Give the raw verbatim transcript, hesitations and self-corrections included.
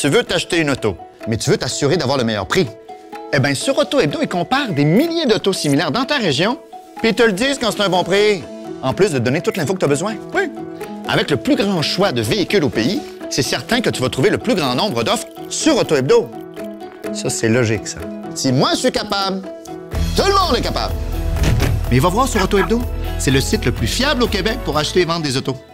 Tu veux t'acheter une auto, mais tu veux t'assurer d'avoir le meilleur prix. Eh bien, sur Auto Hebdo, ils comparent des milliers d'autos similaires dans ta région, puis ils te le disent quand c'est un bon prix. En plus de te donner toute l'info que tu as besoin. Oui. Avec le plus grand choix de véhicules au pays, c'est certain que tu vas trouver le plus grand nombre d'offres sur Auto Hebdo. Ça, c'est logique, ça. Si moi, je suis capable, tout le monde est capable. Mais va voir sur Auto Hebdo. C'est le site le plus fiable au Québec pour acheter et vendre des autos.